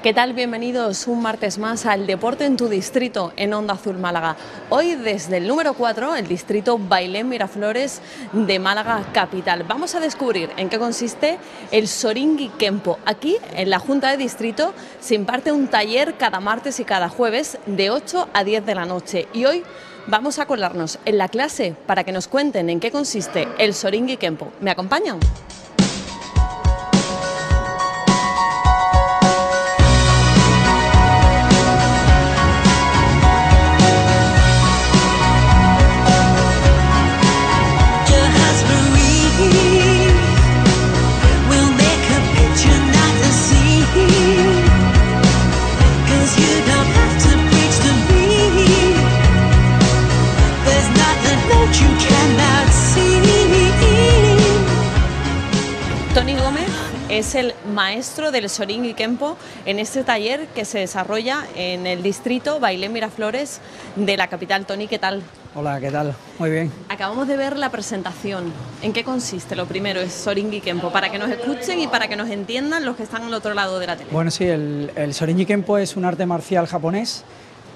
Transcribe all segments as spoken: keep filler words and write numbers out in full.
¿Qué tal? Bienvenidos un martes más al Deporte en tu Distrito en Onda Azul Málaga. Hoy desde el número cuatro, el distrito Bailén Miraflores de Málaga capital. Vamos a descubrir en qué consiste el Soringui Kempo. Aquí en la Junta de Distrito se imparte un taller cada martes y cada jueves de ocho a diez de la noche. Y hoy vamos a colarnos en la clase para que nos cuenten en qué consiste el Soringui Kempo. ¿Me acompañan? Tony Gómez es el maestro del Soringui Kempo en este taller que se desarrolla en el distrito Bailén Miraflores de la capital. Tony, ¿qué tal? Hola, ¿qué tal? Muy bien. Acabamos de ver la presentación. ¿En qué consiste? Lo primero es Soringui Kempo, para que nos escuchen y para que nos entiendan los que están al otro lado de la tele. Bueno, sí, el, el Soringui Kempo es un arte marcial japonés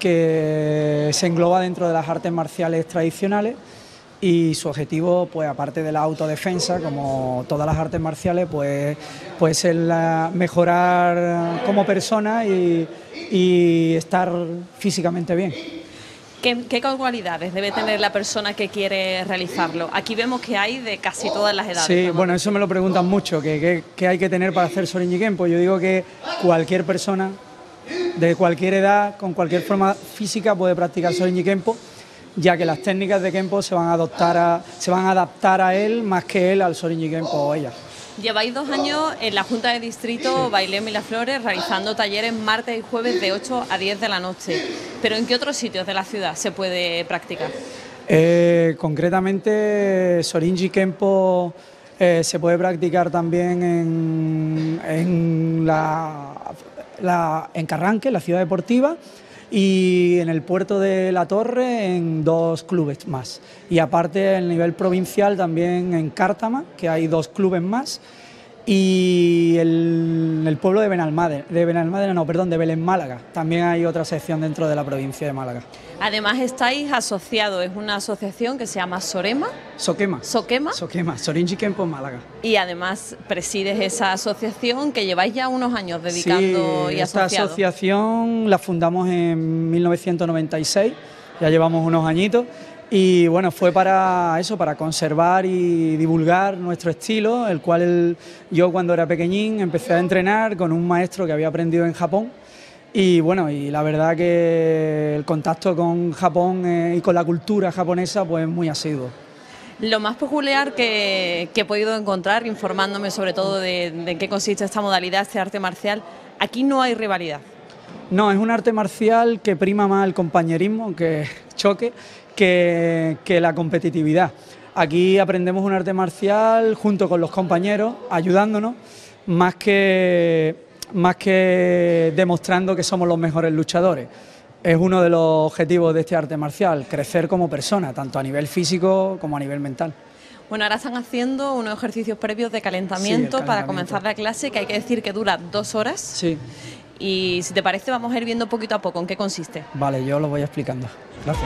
que se engloba dentro de las artes marciales tradicionales. Y su objetivo, pues aparte de la autodefensa, como todas las artes marciales, pues, pues es la, mejorar como persona y, y estar físicamente bien. ¿Qué, ¿Qué cualidades debe tener la persona que quiere realizarlo? Aquí vemos que hay de casi todas las edades. Sí, bueno, eso me lo preguntan mucho, que, que, que hay que tener para hacer Soringui Kempo. Yo digo que cualquier persona, de cualquier edad, con cualquier forma física, puede practicar Soringui Kempo, ya que las técnicas de Kempo se van a adoptar a, se van a adaptar a él más que él al Soringui Kempo o ella. Lleváis dos años en la Junta de Distrito sí. Bailén Miraflores realizando talleres martes y jueves de ocho a diez de la noche. ¿Pero en qué otros sitios de la ciudad se puede practicar? Eh, concretamente, Soringui Kempo eh, se puede practicar también en, en, la, la, en Carranque, la ciudad deportiva, y en el puerto de La Torre en dos clubes más. Y aparte, a nivel provincial también en Cártama, que hay dos clubes más, y el, el pueblo de Benalmádena, de Benalmádena, no, perdón, de Belén Málaga, también hay otra sección dentro de la provincia de Málaga. Además estáis asociados, es una asociación que se llama Sorema. Soquema. Soquema. Soquema, Soringui Kempo Málaga. Y además presides esa asociación que lleváis ya unos años dedicando sí, y esta asociado. asociación la fundamos en mil novecientos noventa y seis, ya llevamos unos añitos. Y bueno, fue para eso, para conservar y divulgar nuestro estilo, el cual el, yo cuando era pequeñín empecé a entrenar con un maestro que había aprendido en Japón. Y bueno, y la verdad que el contacto con Japón eh, y con la cultura japonesa pues es muy asiduo. Lo más peculiar que, que he podido encontrar, informándome sobre todo de, de en qué consiste esta modalidad, este arte marcial, aquí no hay rivalidad. No, es un arte marcial que prima más el compañerismo, que choque, que, que la competitividad. Aquí aprendemos un arte marcial junto con los compañeros, ayudándonos, más que... más que demostrando que somos los mejores luchadores. Es uno de los objetivos de este arte marcial, crecer como persona, tanto a nivel físico como a nivel mental. Bueno, ahora están haciendo unos ejercicios previos de calentamiento, sí, calentamiento para comenzar la clase, que hay que decir que dura dos horas. Sí. Y si te parece vamos a ir viendo poquito a poco en qué consiste. Vale, yo lo voy explicando. Gracias.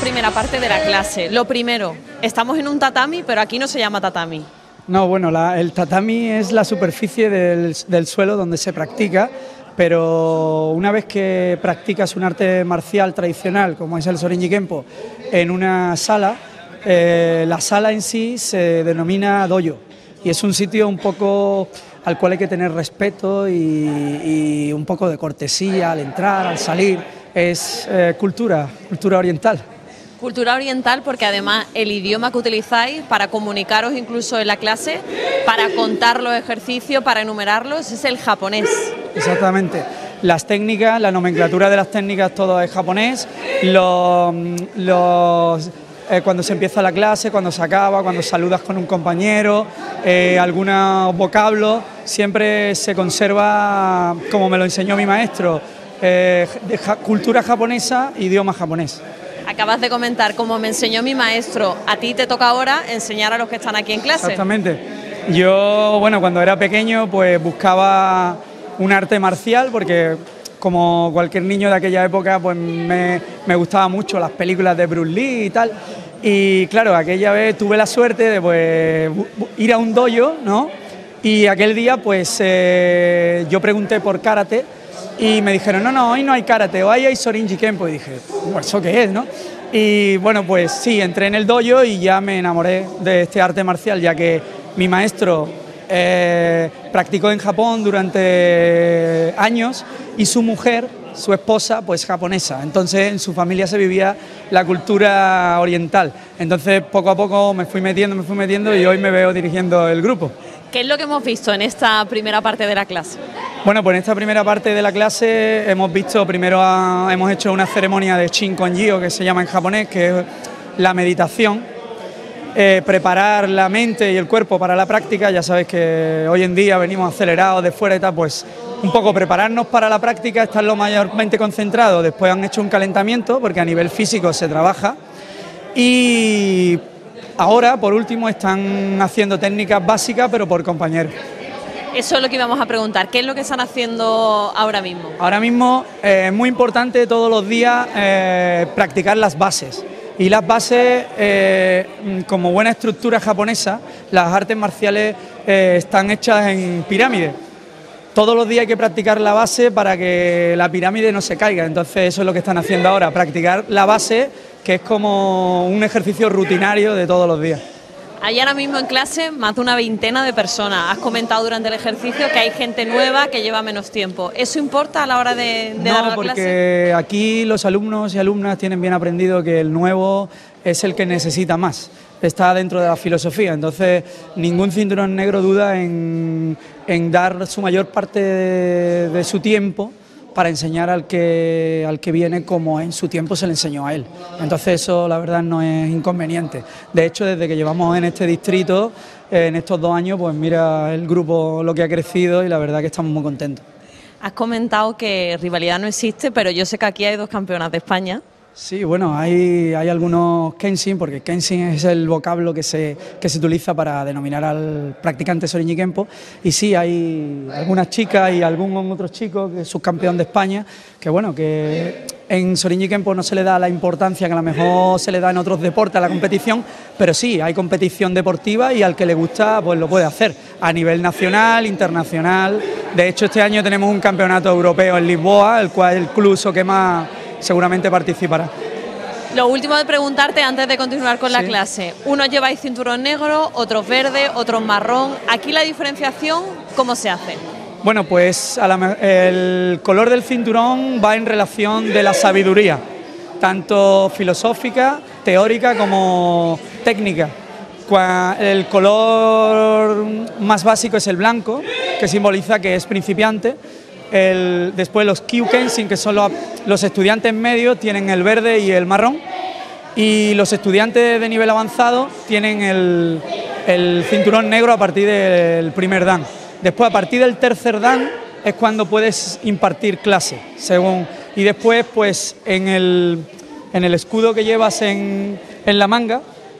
primera parte de la clase. Lo primero, estamos en un tatami, pero aquí no se llama tatami. No, bueno, la, el tatami es la superficie del, del suelo donde se practica, pero una vez que practicas un arte marcial tradicional, como es el Sorinji Kempo, en una sala, eh, la sala en sí se denomina dojo, y es un sitio un poco al cual hay que tener respeto y, y un poco de cortesía al entrar, al salir. Es eh, cultura, cultura oriental. Cultura oriental, porque además el idioma que utilizáis para comunicaros incluso en la clase, para contar los ejercicios, para enumerarlos, es el japonés. Exactamente. Las técnicas, la nomenclatura de las técnicas, todo es japonés. Los, los, eh, cuando se empieza la clase, cuando se acaba, cuando saludas con un compañero, eh, algunos vocablos, siempre se conserva, como me lo enseñó mi maestro, eh, de ja, cultura japonesa, idioma japonés. Acabas de comentar, como me enseñó mi maestro, a ti te toca ahora enseñar a los que están aquí en clase. Exactamente. Yo, bueno, cuando era pequeño, pues buscaba un arte marcial, porque como cualquier niño de aquella época, pues me, me gustaban mucho las películas de Bruce Lee y tal. Y claro, aquella vez tuve la suerte de pues, ir a un dojo, ¿no? Y aquel día, pues eh, yo pregunté por karate. Y me dijeron, no, no, hoy no hay karate, hoy hay Sorinji Kempo. Y dije, bueno, ¿eso qué es, no? Y bueno, pues sí, entré en el dojo y ya me enamoré de este arte marcial, ya que mi maestro eh, practicó en Japón durante años y su mujer, su esposa, pues japonesa. Entonces en su familia se vivía la cultura oriental. Entonces poco a poco me fui metiendo, me fui metiendo y hoy me veo dirigiendo el grupo. ¿Qué es lo que hemos visto en esta primera parte de la clase? Bueno, pues en esta primera parte de la clase hemos visto, primero a, hemos hecho una ceremonia de Shinkonjio, que se llama en japonés, que es la meditación, eh, preparar la mente y el cuerpo para la práctica. Ya sabes que hoy en día venimos acelerados de fuera y tal, pues un poco prepararnos para la práctica, estar lo mayormente concentrados. Después han hecho un calentamiento, porque a nivel físico se trabaja, y ahora, por último, están haciendo técnicas básicas, pero por compañeros. Eso es lo que íbamos a preguntar. ¿Qué es lo que están haciendo ahora mismo? Ahora mismo eh, es muy importante todos los días eh, practicar las bases. Y las bases, eh, como buena estructura japonesa, las artes marciales eh, están hechas en pirámide. Todos los días hay que practicar la base para que la pirámide no se caiga. Entonces eso es lo que están haciendo ahora, practicar la base, que es como un ejercicio rutinario de todos los días. Hay ahora mismo en clase más de una veintena de personas. Has comentado durante el ejercicio que hay gente nueva que lleva menos tiempo. ¿Eso importa a la hora de, de no, dar la porque clase? Aquí los alumnos y alumnas tienen bien aprendido que el nuevo es el que necesita más. Está dentro de la filosofía, entonces ningún cinturón negro duda en, en dar su mayor parte de, de su tiempo para enseñar al que, al que viene como en su tiempo se le enseñó a él. Entonces eso la verdad no es inconveniente. De hecho, desde que llevamos en este distrito, eh, en estos dos años, pues mira el grupo lo que ha crecido y la verdad que estamos muy contentos. Has comentado que rivalidad no existe, pero yo sé que aquí hay dos campeonas de España. Sí, bueno, hay, hay algunos Kenshin, porque Kenshin es el vocablo que se, que se utiliza para denominar al practicante Sorinji Kempo, y sí, hay algunas chicas y algún otros chicos, que es subcampeón de España, que bueno, que en Sorinji Kempo no se le da la importancia que a lo mejor se le da en otros deportes a la competición, pero sí, hay competición deportiva y al que le gusta pues lo puede hacer, a nivel nacional, internacional. De hecho, este año tenemos un campeonato europeo en Lisboa, el cual el club Soquema seguramente participará. Lo último de preguntarte antes de continuar con sí. la clase. Unos lleváis cinturón negro, otros verde, otros marrón. Aquí la diferenciación, ¿cómo se hace? Bueno, pues a la, el color del cinturón va en relación de la sabiduría, tanto filosófica, teórica como técnica. El color más básico es el blanco, que simboliza que es principiante. El, después los Kyukenshin, que son los, los estudiantes medios, tienen el verde y el marrón, y los estudiantes de nivel avanzado tienen el, el cinturón negro a partir del primer dan. Después, a partir del tercer dan, es cuando puedes impartir clase, según, y después pues en el, en el escudo que llevas en, en la manga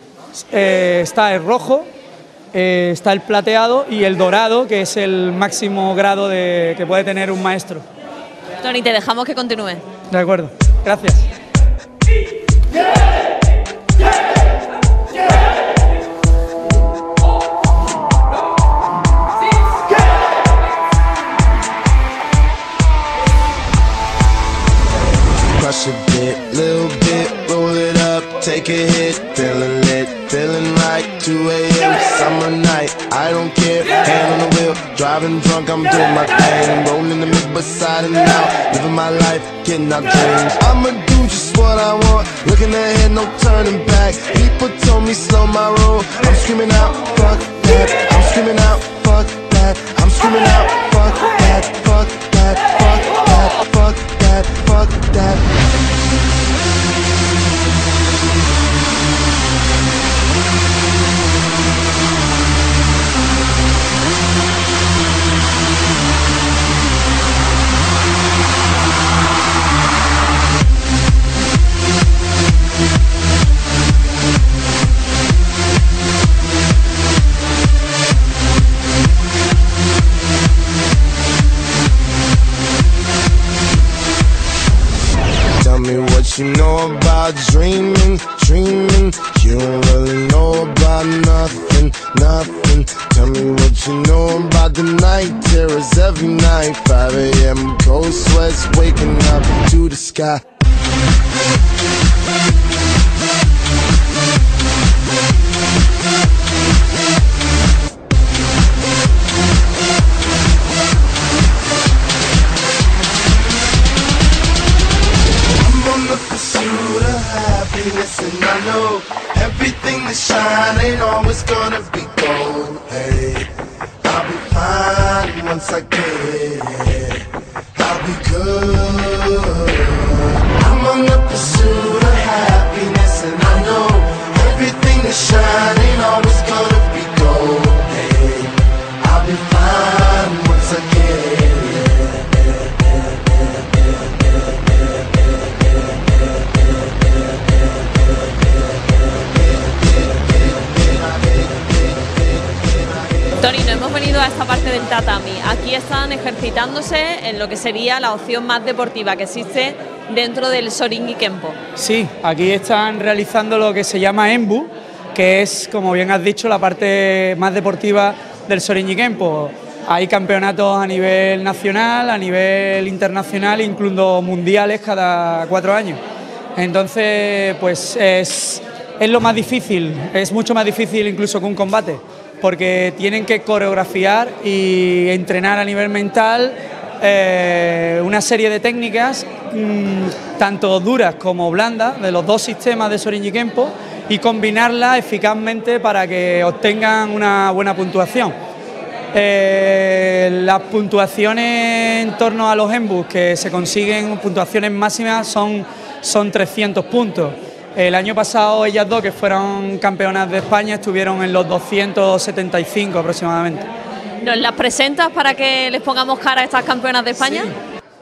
eh, está el rojo, Eh, está el plateado y el dorado, que es el máximo grado de, que puede tener un maestro. Tony, te dejamos que continúe. De acuerdo, gracias. crush a bit, little bit, roll it up, take a hit, feeling lit, feeling right, two A M summer night, I don't care, hand on the wheel, driving drunk, I'm doing my thing, rolling the mid beside and out, living my life, getting our dreams. I'ma do just what I want, looking ahead, no turning back. People told me slow my roll, I'm screaming out, fuck that, I'm screaming out, fuck that, I'm screaming out, fuck that, fuck that, fuck that, fuck that, fuck that. Tell me what you know about dreaming, dreaming. You don't really know about nothing, nothing. Tell me what you know about the night terrors every night. five A M cold sweats waking up to the sky. And I know everything that shine ain't always gonna be gold. Hey, I'll be fine once I get it. I'll be good. I'm on the pursuit of happiness, and I know everything that shine ain't always gonna be gold. Hey, I'll be fine once I get it. Tony, no hemos venido a esta parte del tatami. Aquí están ejercitándose en lo que sería la opción más deportiva que existe dentro del Shoringi Kempo. Sí, aquí están realizando lo que se llama Embu, que es, como bien has dicho, la parte más deportiva del Shoringi Kempo. Hay campeonatos a nivel nacional, a nivel internacional, incluso mundiales cada cuatro años. Entonces, pues es, es lo más difícil, es mucho más difícil incluso que un combate, porque tienen que coreografiar y entrenar a nivel mental eh, una serie de técnicas, mmm, tanto duras como blandas, de los dos sistemas de Shoringi Kempo, y combinarlas eficazmente para que obtengan una buena puntuación. Eh, las puntuaciones en torno a los embus que se consiguen, puntuaciones máximas, son, son trescientos puntos. El año pasado ellas dos, que fueron campeonas de España, estuvieron en los doscientos setenta y cinco aproximadamente. ¿Nos las presentas para que les pongamos cara a estas campeonas de España? Sí.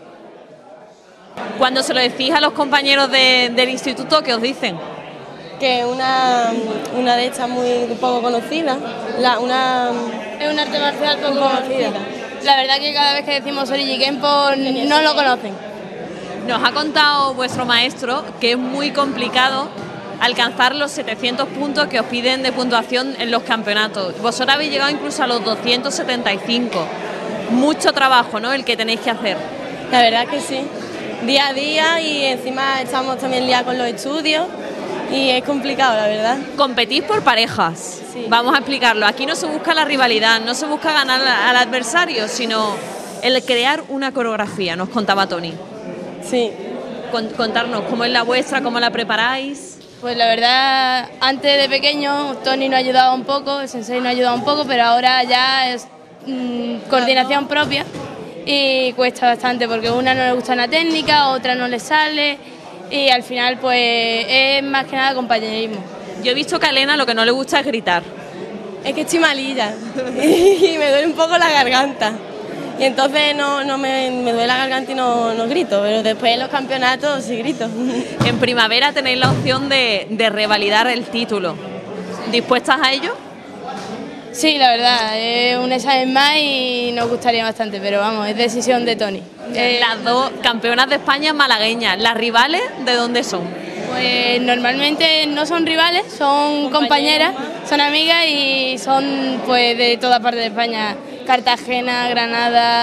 Cuando se lo decís a los compañeros de, del instituto, ¿qué os dicen? Que una, una de estas muy poco conocida, la, una, es un arte marcial poco conocida. La verdad que cada vez que decimos Shoringi Kempo no lo conocen. Nos ha contado vuestro maestro que es muy complicado alcanzar los setecientos puntos que os piden de puntuación en los campeonatos. Vosotros habéis llegado incluso a los doscientos setenta y cinco. Mucho trabajo, ¿no?, el que tenéis que hacer. La verdad que sí. Día a día, y encima estamos también liados con los estudios y es complicado, la verdad. Competís por parejas. Sí. Vamos a explicarlo. Aquí no se busca la rivalidad, no se busca ganar al adversario, sino el crear una coreografía, nos contaba Tony. Sí. Contarnos cómo es la vuestra, cómo la preparáis. Pues la verdad, antes de pequeño Tony nos ha ayudado un poco, el sensei nos ha ayudado un poco, pero ahora ya es mmm, coordinación propia y cuesta bastante porque a una no le gusta una técnica, a otra no le sale y al final pues es más que nada compañerismo. Yo he visto que a Elena lo que no le gusta es gritar. Es que estoy malilla y me duele un poco la garganta. Y entonces no, no me, me duele la garganta y no, no grito, pero después en los campeonatos sí grito. En primavera tenéis la opción de, de revalidar el título. ¿Dispuestas a ello? Sí, la verdad, es un examen más y nos gustaría bastante, pero vamos, es decisión de Tony. Eh, Las dos campeonas de España malagueñas, ¿las rivales de dónde son? Pues normalmente no son rivales, son compañeras, son amigas y son pues de toda parte de España. Cartagena, Granada,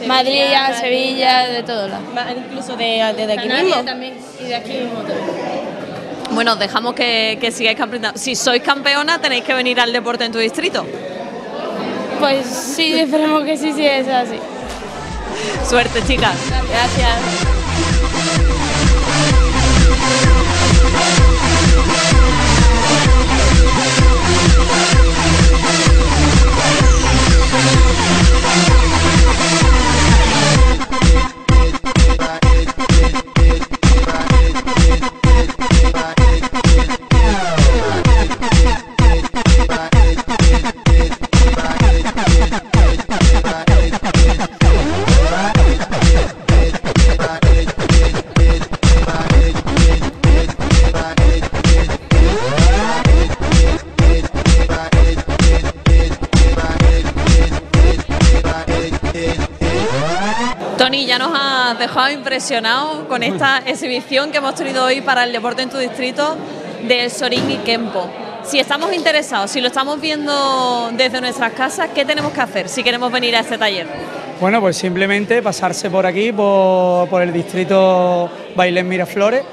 Madrid, Sevilla, Sevilla, de todos lados. Incluso de, de, de aquí Canarias mismo. también, y de aquí mismo también. Bueno, dejamos que, que sigáis campeonando. Si sois campeona, tenéis que venir al deporte en tu distrito. Pues sí, esperemos que sí, sí, es así. Suerte, chicas. Gracias. Tony, ya nos has dejado impresionados con esta exhibición que hemos tenido hoy para el deporte en tu distrito del Sorin y Kempo. Si estamos interesados, si lo estamos viendo desde nuestras casas, ¿qué tenemos que hacer si queremos venir a este taller? Bueno, pues simplemente pasarse por aquí, por, por el distrito Bailén Miraflores,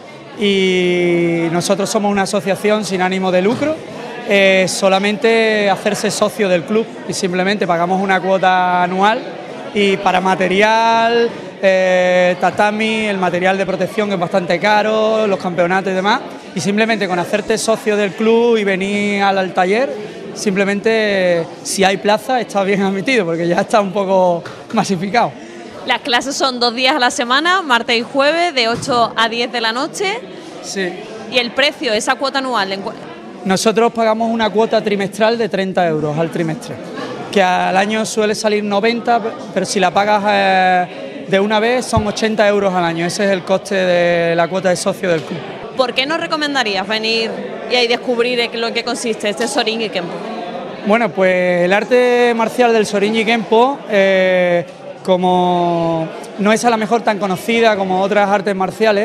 y nosotros somos una asociación sin ánimo de lucro. Eh, solamente hacerse socio del club y simplemente pagamos una cuota anual, y para material, eh, tatami, el material de protección que es bastante caro, los campeonatos y demás, y simplemente con hacerte socio del club y venir al, al taller, simplemente si hay plaza está bien admitido porque ya está un poco masificado. Las clases son dos días a la semana, martes y jueves, de ocho a diez de la noche. Sí. Y el precio, esa cuota anual. Nosotros pagamos una cuota trimestral de treinta euros al trimestre, que al año suele salir noventa, pero si la pagas eh, de una vez son ochenta euros al año. Ese es el coste de la cuota de socio del club. ¿Por qué nos recomendarías venir y ahí descubrir en lo que consiste este Sorin y Kempo? Bueno, pues el arte marcial del Sorin y Kempo, eh, como no es a lo mejor tan conocida como otras artes marciales,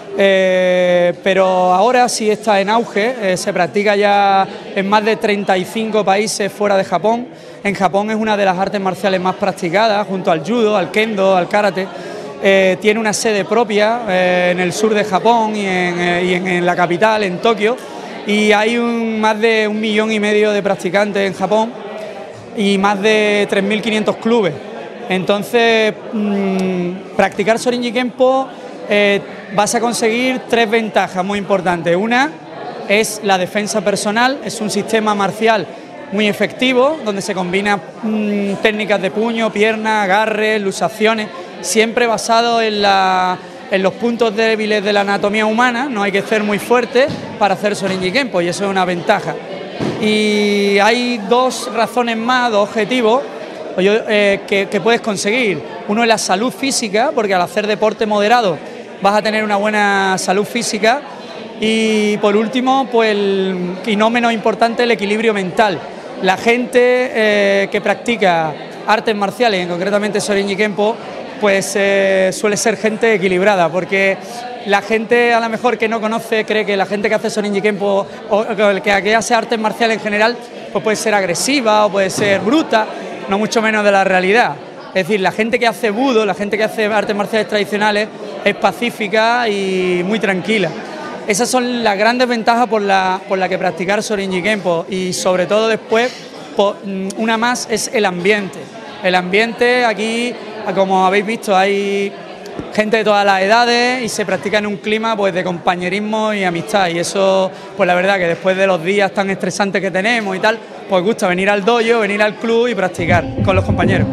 Eh, pero ahora sí está en auge, eh, se practica ya en más de treinta y cinco países fuera de Japón. En Japón es una de las artes marciales más practicadas, junto al judo, al kendo, al karate. Eh, tiene una sede propia eh, en el sur de Japón y, en, eh, y en, en la capital, en Tokio, y hay un, más de un millón y medio de practicantes en Japón y más de tres mil quinientos clubes. Entonces, mmm, practicar Sorin y Kempo Eh, vas a conseguir tres ventajas muy importantes. Una es la defensa personal, es un sistema marcial muy efectivo, donde se combinan mmm, técnicas de puño, pierna, agarre, luxaciones, siempre basado en, la, en los puntos débiles de la anatomía humana. No hay que ser muy fuerte para hacer Sorin y Kempo, y eso es una ventaja. Y hay dos razones más, dos objetivos eh, que, que puedes conseguir. Uno es la salud física, porque al hacer deporte moderado vas a tener una buena salud física, y por último, pues el, y no menos importante, el equilibrio mental. La gente eh, que practica artes marciales, concretamente Sorin y Kempo, pues eh, suele ser gente equilibrada, porque la gente a lo mejor que no conoce cree que la gente que hace Sorin y Kempo o que, que hace artes marciales en general, pues puede ser agresiva o puede ser bruta, no mucho menos de la realidad. Es decir, la gente que hace budo, la gente que hace artes marciales tradicionales, es pacífica y muy tranquila. Esas son las grandes ventajas por la, por la que practicar Sorin y Kempo, y sobre todo después, por, una más es el ambiente. El ambiente aquí, como habéis visto, hay gente de todas las edades y se practica en un clima pues de compañerismo y amistad, y eso, pues la verdad que después de los días tan estresantes que tenemos y tal, pues gusta venir al dojo, venir al club y practicar con los compañeros.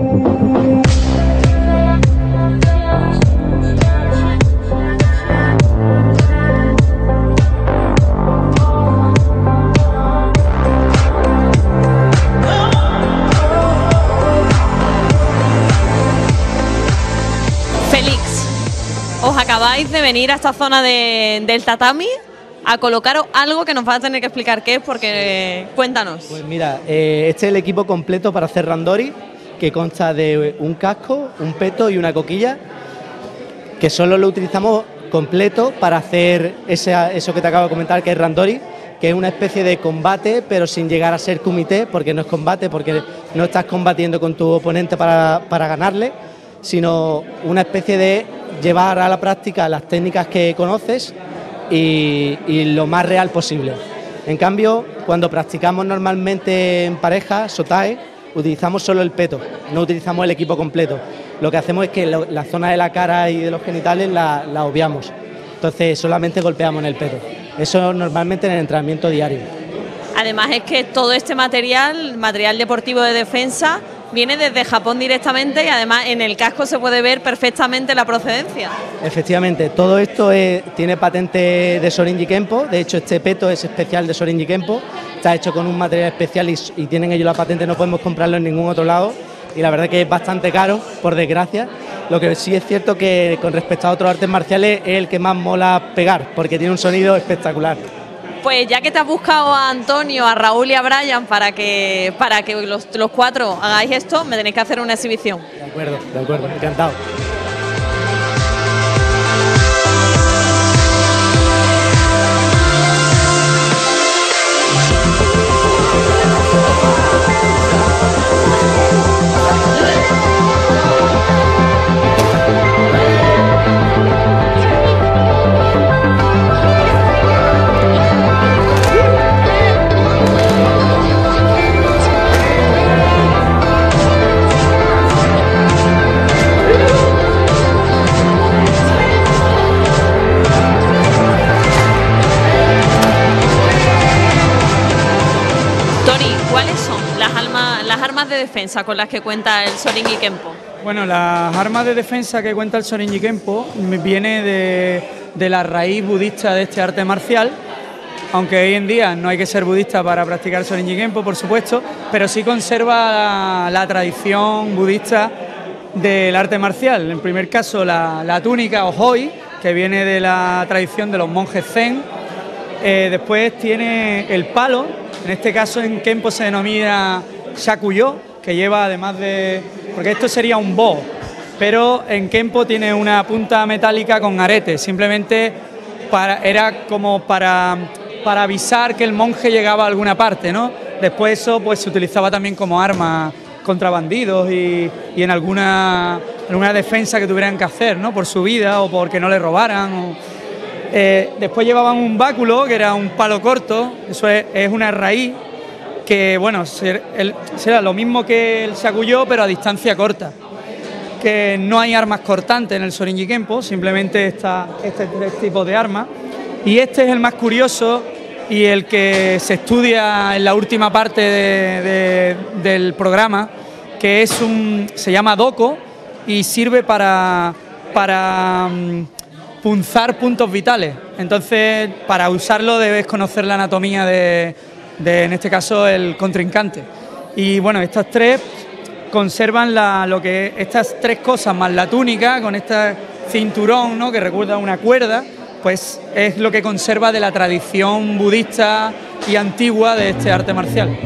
Os acabáis de venir a esta zona de, del tatami a colocaros algo que nos va a tener que explicar qué es, porque eh, cuéntanos. Pues mira, eh, este es el equipo completo para hacer randori, que consta de un casco, un peto y una coquilla, que solo lo utilizamos completo para hacer ese, eso que te acabo de comentar, que es randori, que es una especie de combate, pero sin llegar a ser kumite, porque no es combate, porque no estás combatiendo con tu oponente para, para ganarle, sino una especie de llevar a la práctica las técnicas que conoces y, y lo más real posible. En cambio, cuando practicamos normalmente en pareja, sotae, utilizamos solo el peto, no utilizamos el equipo completo. Lo que hacemos es que lo, la zona de la cara y de los genitales la, la obviamos, entonces solamente golpeamos en el peto. Eso normalmente en el entrenamiento diario. Además es que todo este material, material deportivo de defensa, viene desde Japón directamente y además en el casco se puede ver perfectamente la procedencia. Efectivamente, todo esto es, tiene patente de Shorinji Kempo, de hecho este peto es especial de Shorinji Kempo, está hecho con un material especial y, y tienen ellos la patente, no podemos comprarlo en ningún otro lado y la verdad que es bastante caro, por desgracia. Lo que sí es cierto que con respecto a otros artes marciales es el que más mola pegar, porque tiene un sonido espectacular. Pues ya que te has buscado a Antonio, a Raúl y a Brian para que, para que los, los cuatro hagáis esto, me tenéis que hacer una exhibición. De acuerdo, de acuerdo, encantado. De defensa con las que cuenta el Shorinji Kempo. Bueno, las armas de defensa que cuenta el Shorinji Kempo viene de, de la raíz budista de este arte marcial, aunque hoy en día no hay que ser budista para practicar Shorinji Kempo, por supuesto, pero sí conserva la, la tradición budista del arte marcial. En primer caso, la, la túnica o hoi, que viene de la tradición de los monjes zen. Eh, después tiene el palo, en este caso en Kempo se denomina shakuyo, que lleva además de... porque esto sería un bo, pero en Kempo tiene una punta metálica con arete, simplemente para, era como para, para avisar que el monje llegaba a alguna parte, ¿no? Después eso pues se utilizaba también como arma contra bandidos y, y en alguna, alguna defensa que tuvieran que hacer, ¿no? Por su vida o porque no le robaran. O, eh, después llevaban un báculo, que era un palo corto, eso es, es una raíz, que bueno, será lo mismo que el shakuyo, pero a distancia corta. Que no hay armas cortantes en el Shorinji Kempo, simplemente está este tipo de armas. Y este es el más curioso y el que se estudia en la última parte de, de, del programa, que es un, se llama doko y sirve para, para um, punzar puntos vitales. Entonces, para usarlo debes conocer la anatomía de... de en este caso el contrincante. Y bueno, estas tres conservan la, lo que estas tres cosas más la túnica con este cinturón, ¿no? Que recuerda una cuerda, pues es lo que conserva de la tradición budista y antigua de este arte marcial.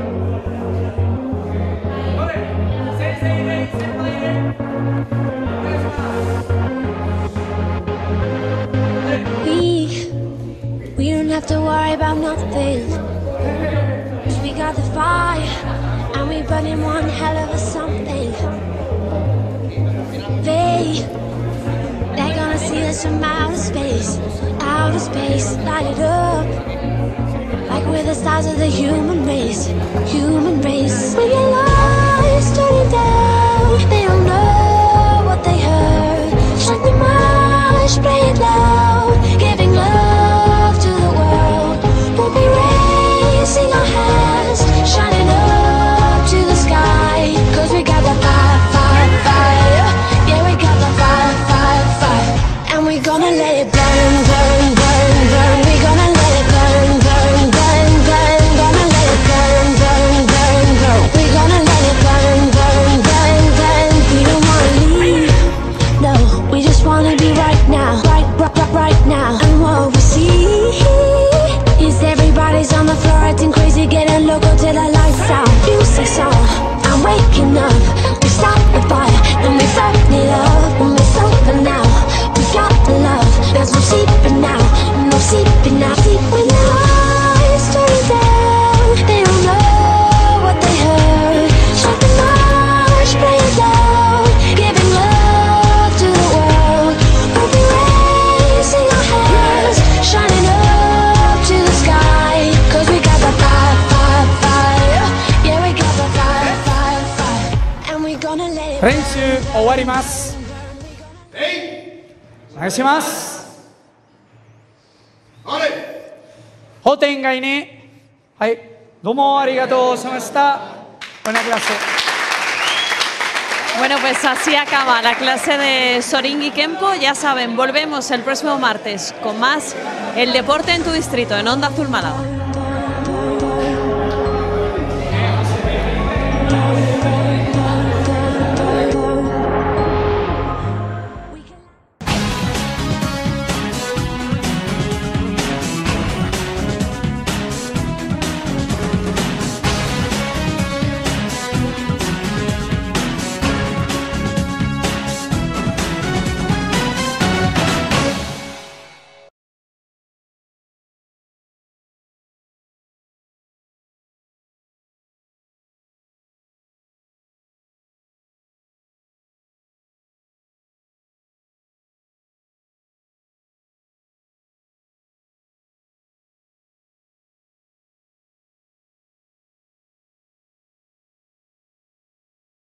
We, we don't have to worry about nothing. We got the fire, and we burning one hell of a something. They, they're gonna see us from outer space, outer space, light it up, like we're the stars of the human race, human race. We get lost, turning down, they don't know what they heard. Shut the marsh, play it loud, giving love to the world. We'll be raising our hands, shining up to the sky, 'cause we got the fire, fire, fire. Yeah, we got the fire, fire, fire. And we're gonna let it burn, burn, burn, burn. We're gonna let it burn, burn, burn, burn. Gonna let it burn, burn, burn, burn. We're gonna let it burn, burn, burn, burn. We don't wanna leave, no, we just wanna be right now, right, right, right, right now. And what we see is everybody's on the floor acting crazy, getting loco till the lights out. Music song, I'm waking up. We start the fire, then we burn it up. When we're sober now, we got the love. There's no sleeping now, no sleeping now. Sleep with the lights turning down. They don't know what they heard. Shut the marsh, play it loud, giving love 練習終わります。お願いします。法典外に、はい、どうもありがとうございました。Buena clase. Bueno, pues así acaba la clase de Soringi Kempo. Ya saben, volvemos el próximo martes con más El Deporte en tu Distrito, en Onda Azul Málaga.